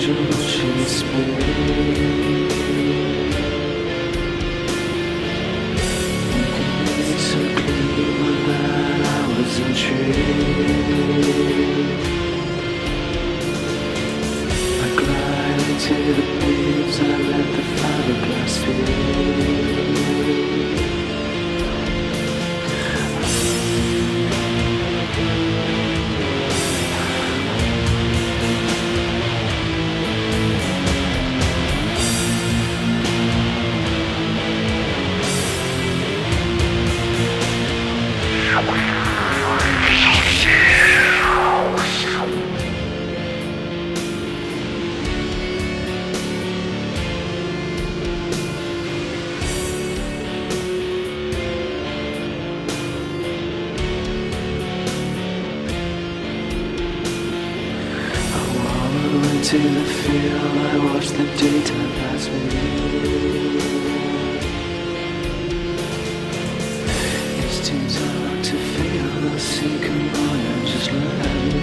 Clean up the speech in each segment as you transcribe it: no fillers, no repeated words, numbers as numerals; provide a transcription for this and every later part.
angel chased me. You can hear it so clear that I was intrigued. I glide into the beams, I let the fiberglass feel. To the field, I watch the daytime pass me. It's too dark to feel, I say come on and just let me.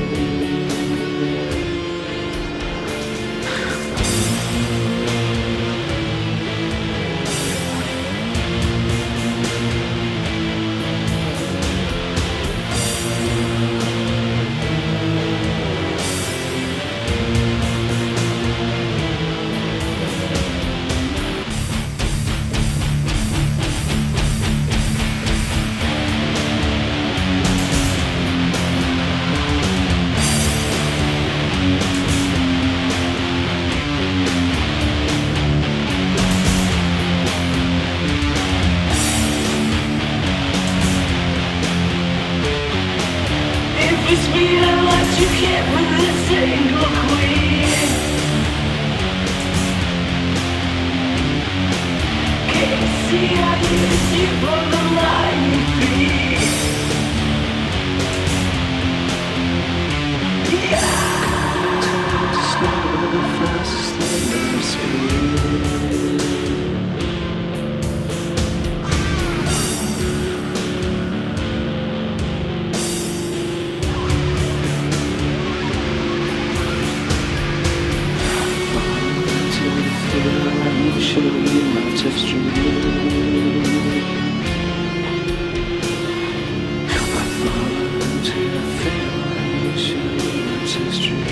It's me that lets you can't with a single queen. Can't see I use you for the line you feed. Yeah. To slow the fastest thing ever speed. Show you my tapestry. I fall into the field and show you my tapestry.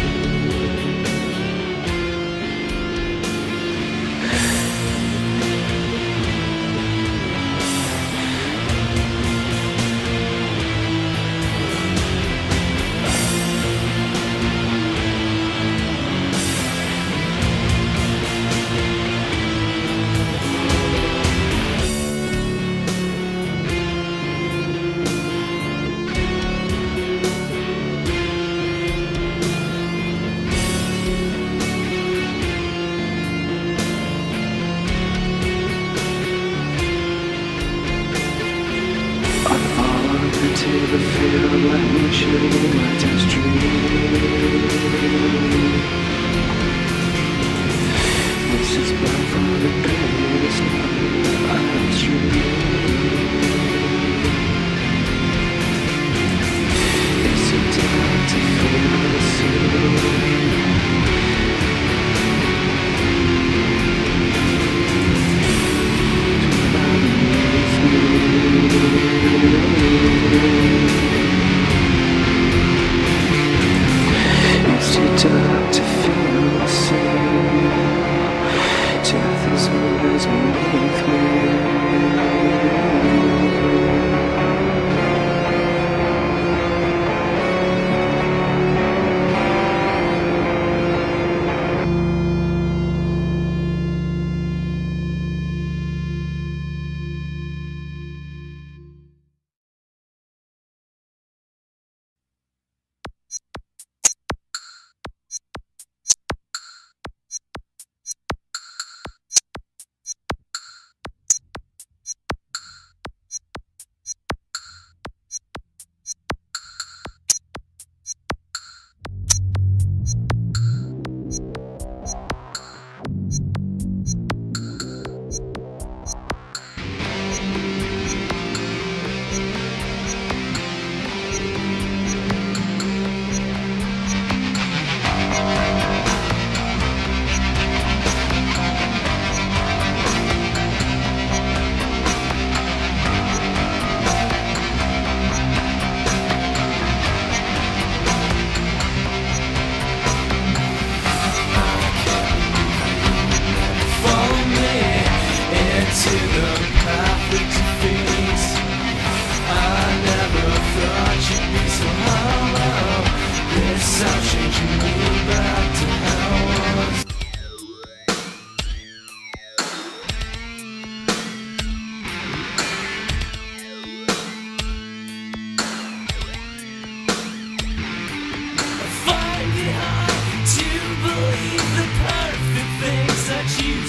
Into the field, let me show you my tapestry. This is by far the greatest love I have It's so dark to feel the sea. It's too dark to feel the same. Death is always beneath me.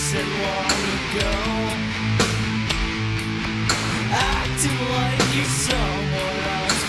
said long ago, acting like you're someone else.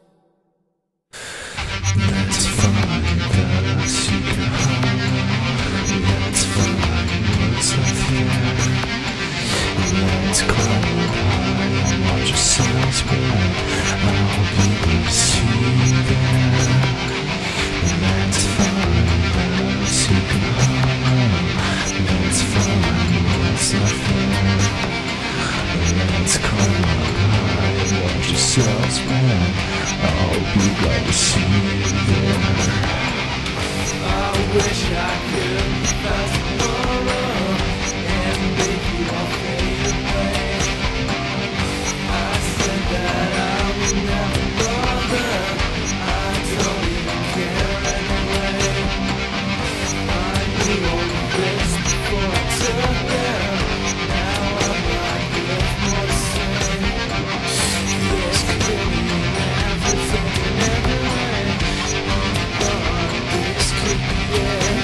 Let's find the secret home. Let's find what's up there. Let's climb high and watch ourselves burn. I'll be able to see you there. Let's find the secret home. Let's find what's up there. Let's climb high and watch ourselves burn. I'll be glad to see you there. I wish I could fast forward and make you all fade away. I said that I would never bother. I don't even care anyway. I knew all of this before I took them. Now I'm not good for the same. Yes, killing everything and everywhere. This could be it.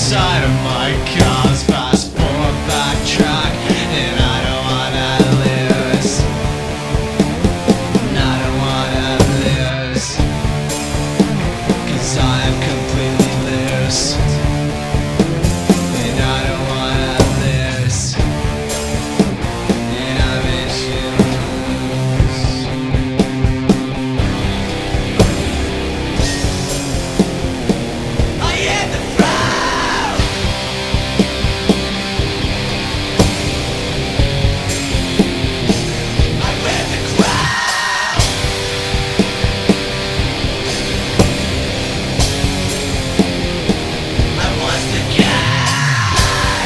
side of my car's fast forward backtrack, and I don't wanna lose. And I don't wanna lose, 'cause I am completely loose. And I don't wanna lose, and I'm issues. I am the proud. I wear the crown. I was the guy.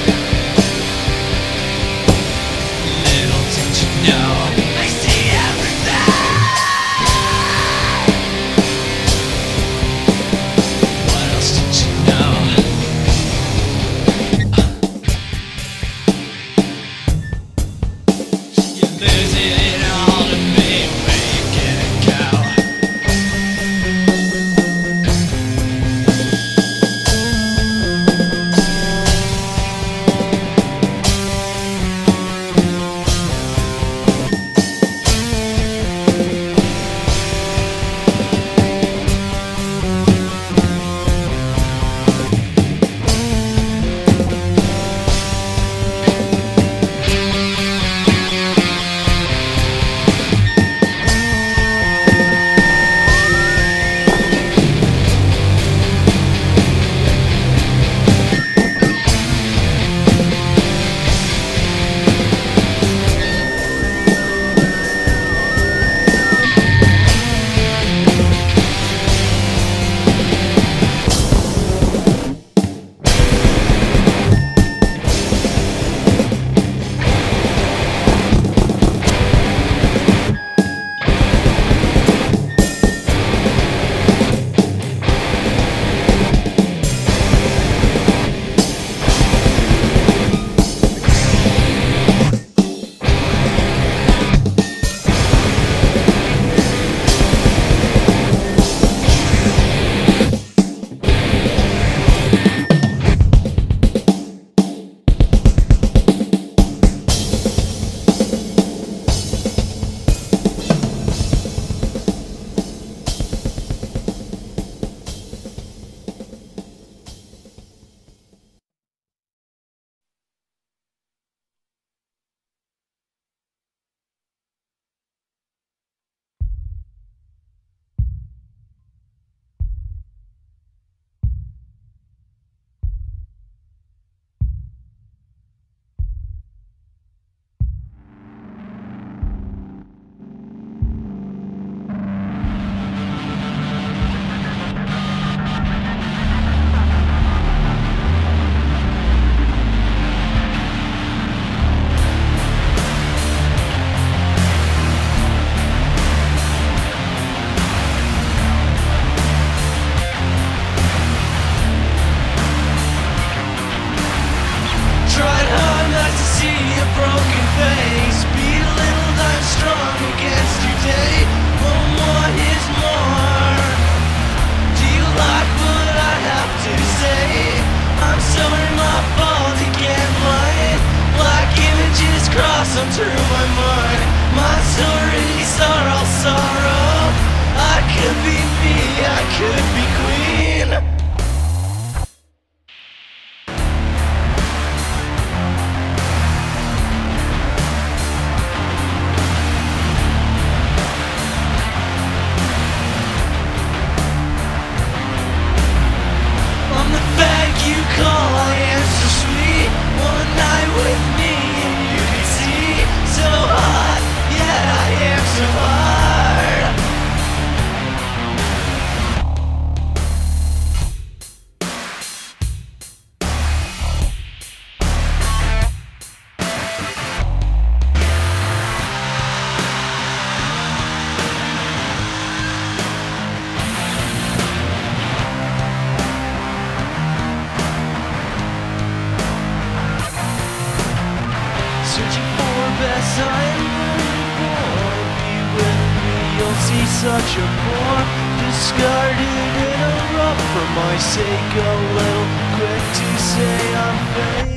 Little did you know, I see everything. What else did you know? You're losing it all to me. Where you gonna go? Tried hard not to see your broken face. Belittled, I'm strong against your day. One more is more. Do you like what I have to say? I'm sorry, my fault again. Mine black images cross them through my mind. My stories are all sorrow. I could be me, I could be queen. I'm the bag you call, I am so sweet. One night with me and you can see. So hot, yet I am so hard. Searching for best time. Be with me, you'll see such a bore. discarded in a rough for my sake, a little quick to say I'm fake.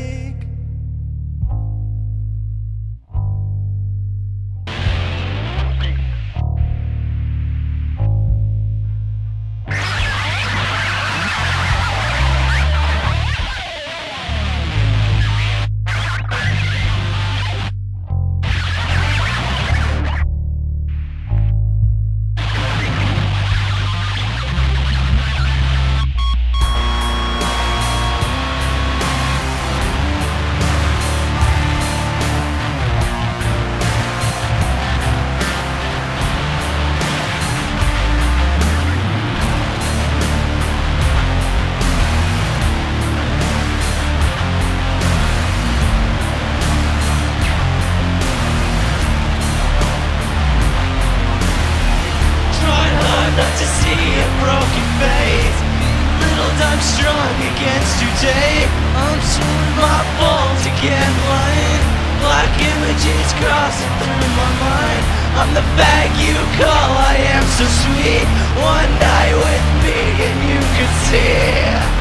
Not to see a broken face, little I'm strong against today. I'm showing my balls again, blind. Black images crossing through my mind. I'm the bag you call, I am so sweet. One night with me and you could see.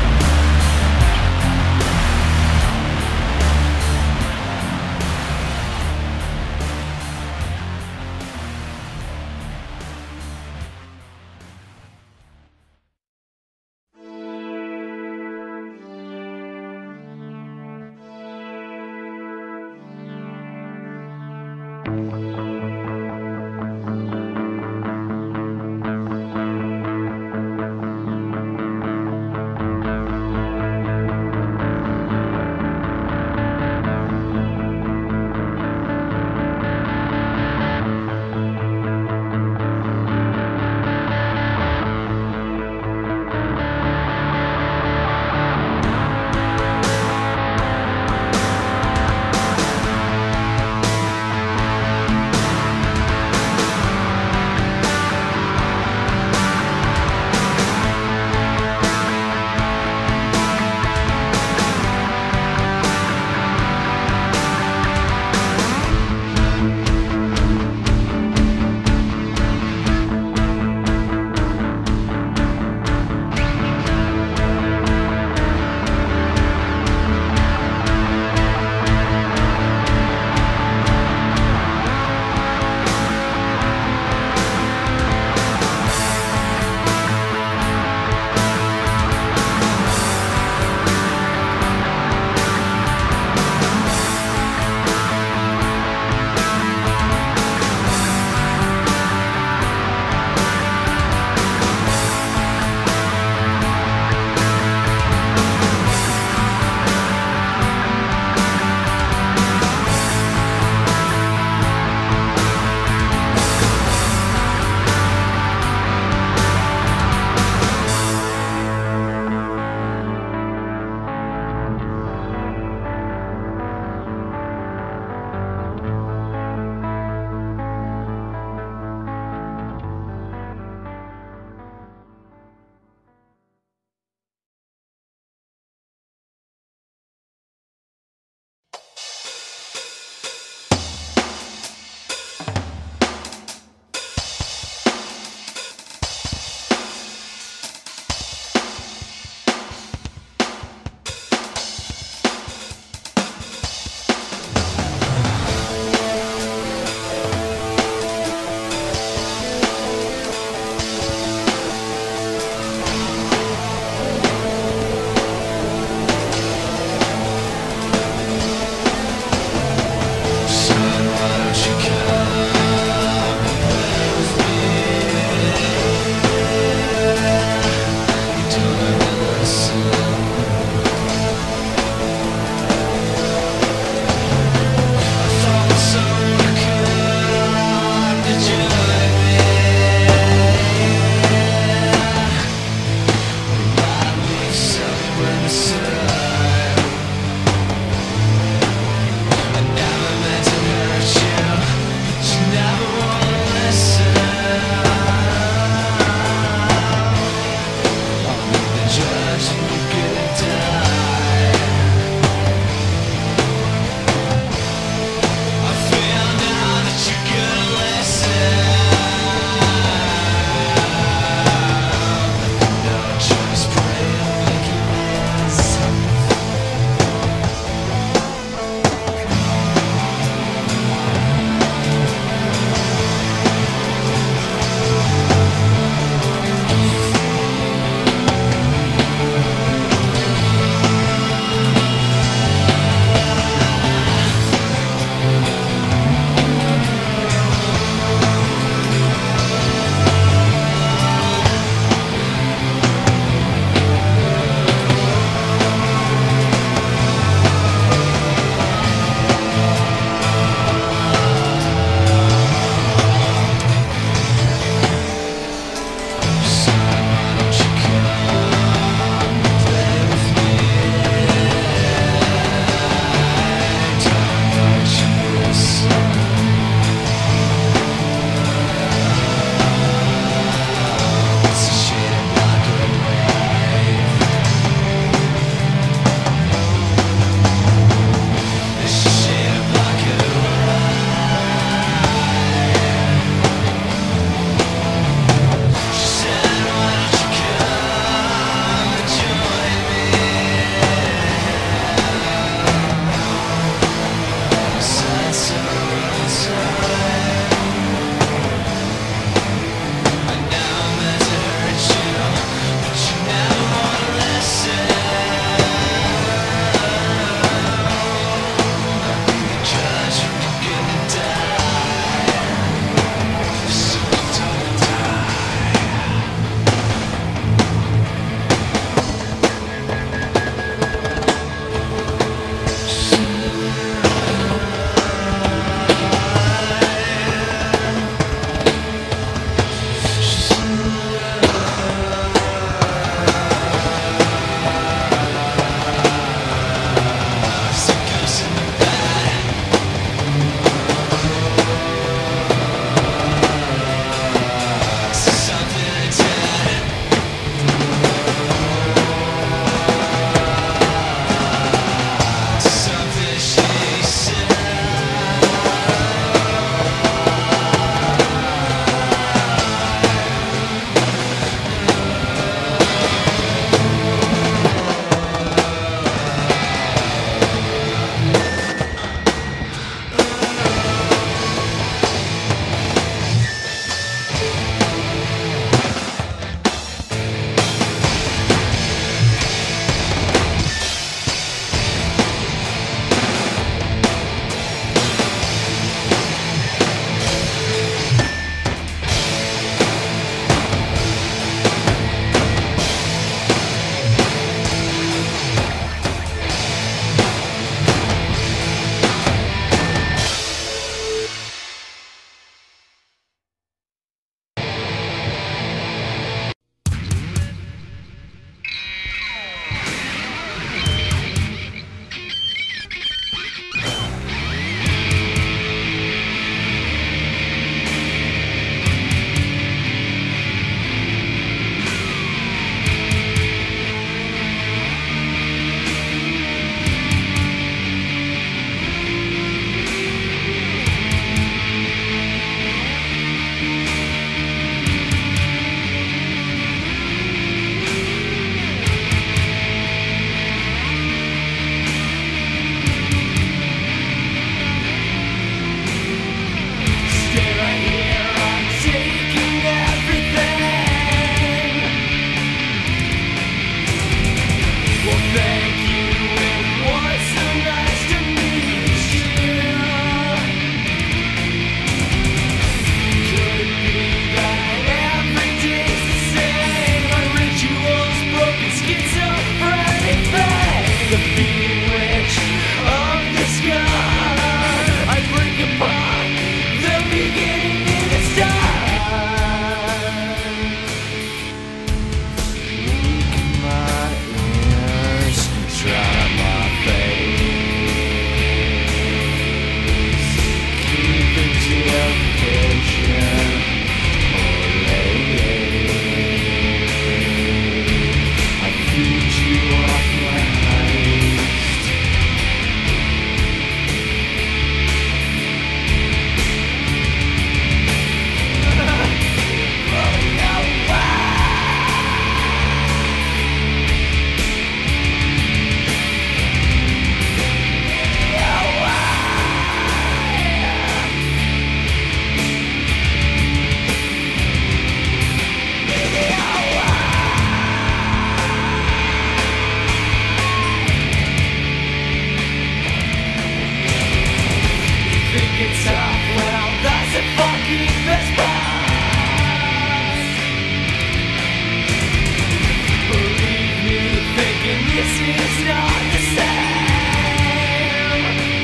not the same.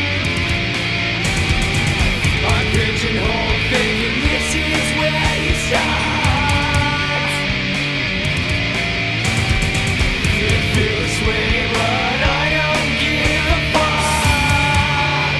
I'm pigeonholed thinking this is where you start. You feel this way, but I don't give a fuck.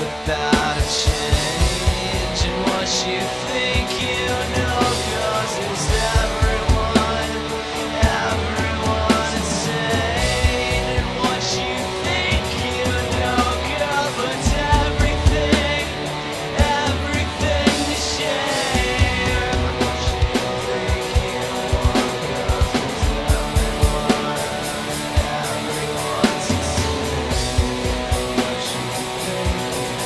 without a change in what you think you know, 'cause it's everyone insane in what you think you know, girl, but everything to shame. What you think you want, girl, 'cause everyone's insane. What you think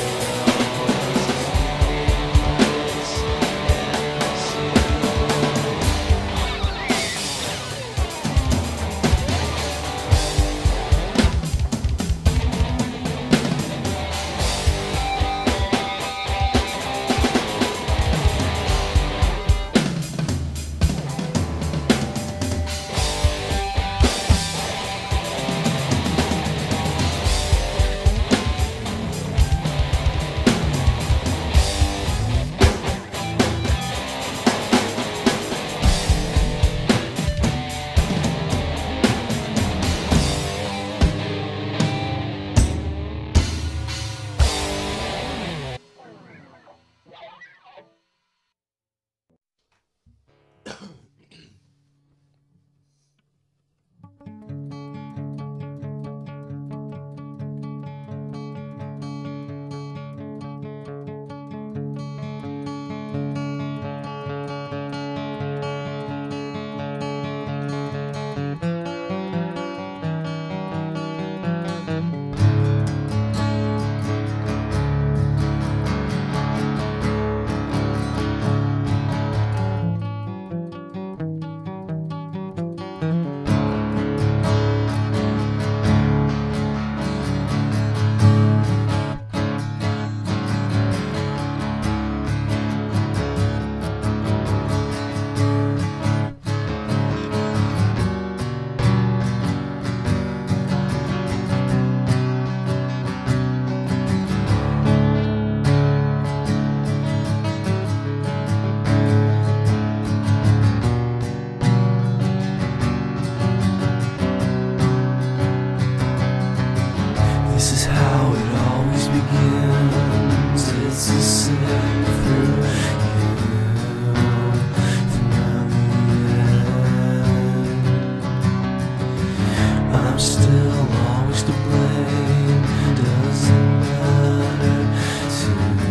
this is how it always begins. It's the same through you, through the end. I'm still always to blame. Doesn't matter to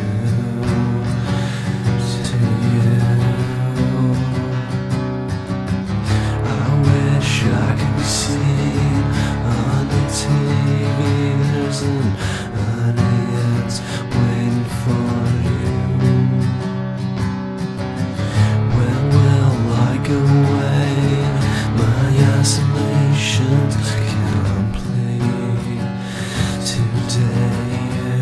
you. I wish I could be seen on the TV. There's an audience waiting for you. When will I go away? My isolation's complete today.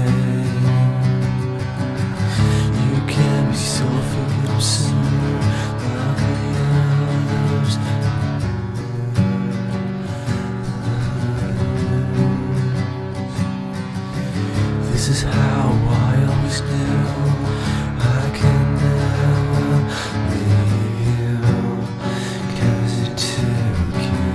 You can be so fucking absurd like the others. This is how I always knew I can never leave you, 'cause it took you.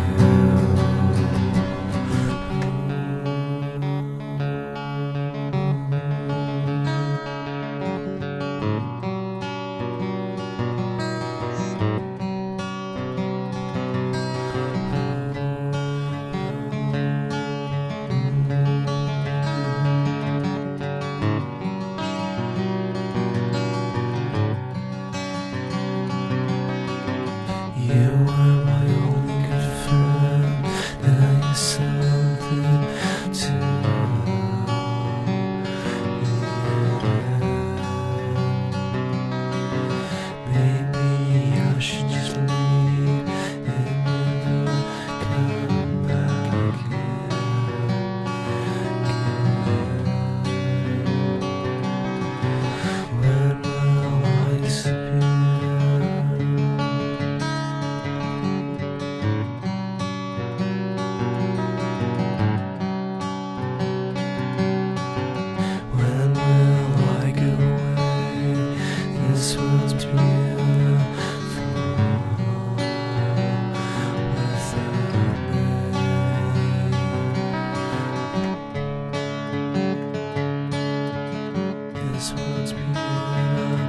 this world's beating up.